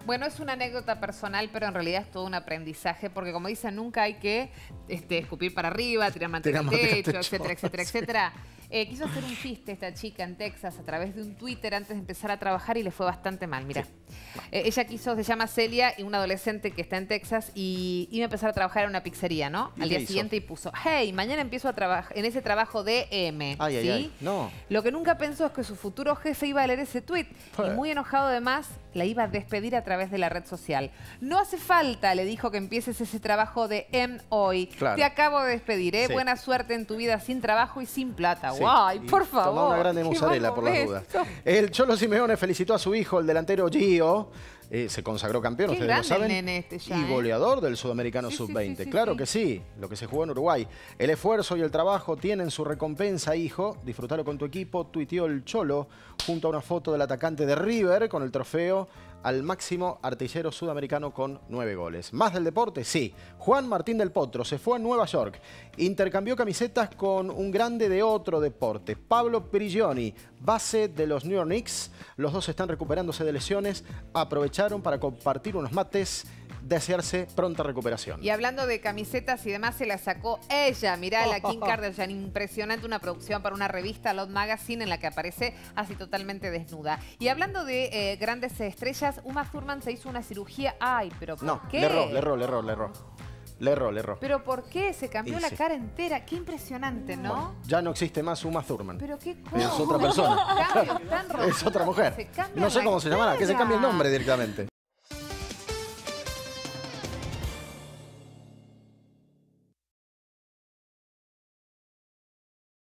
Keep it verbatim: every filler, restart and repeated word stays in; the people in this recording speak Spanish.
Bueno, es una anécdota personal, pero en realidad es todo un aprendizaje, porque como dicen, nunca hay que este, escupir para arriba, tirar manteca al techo, etcétera, etcétera, etcétera. Eh, quiso hacer un chiste esta chica en Texas a través de un Twitter antes de empezar a trabajar y le fue bastante mal, mira. Sí. Eh, ella quiso, se llama Celia, y una adolescente que está en Texas y iba a empezar a trabajar en una pizzería, ¿no? Al día hizo? siguiente y puso, hey, mañana empiezo a trabajar en ese trabajo de M. Ay, ¿sí? ay, ay, no. Lo que nunca pensó es que su futuro jefe iba a leer ese tweet y muy enojado además la iba a despedir a través de la red social. No hace falta, le dijo, que empieces ese trabajo de M hoy. Claro. Te acabo de despedir, ¿eh? Sí. Buena suerte en tu vida sin trabajo y sin plata. Sí. ¡Guay! Por favor. Toma una grande mozzarella por las dudas. El Cholo Simeone felicitó a su hijo, el delantero Gio. Eh, se consagró campeón, Qué ustedes lo saben, nene este ya, y ¿eh? goleador del Sudamericano sí, sub veinte. Sí, sí, claro sí. que sí, lo que se jugó en Uruguay. El esfuerzo y el trabajo tienen su recompensa, hijo. Disfrutalo con tu equipo, tuiteó el Cholo junto a una foto del atacante de River con el trofeo al máximo artillero sudamericano con nueve goles. ¿Más del deporte? Sí. Juan Martín del Potro se fue a Nueva York. Intercambió camisetas con un grande de otro deporte, Pablo Prigioni, base de los New York Knicks. Los dos están recuperándose de lesiones. Aprovecharon para compartir unos mates, desearse pronta recuperación. Y hablando de camisetas y demás, se la sacó ella. Mirá, la Kim Kardashian, impresionante, una producción para una revista, Lot Magazine, en la que aparece así totalmente desnuda. Y hablando de eh, grandes estrellas, Uma Thurman se hizo una cirugía. Ay, pero ¿por no, qué? le erró, le erró, le erró, le erró. Le erró, le erró. ¿Pero por qué? Se cambió y la sí. cara entera. Qué impresionante, ¿no? Bueno, ya no existe más Uma Thurman. ¿Pero qué cosa? Es otra persona. Cambios tan Es otra mujer. Se no sé cómo se llamará, que se cambie el nombre directamente.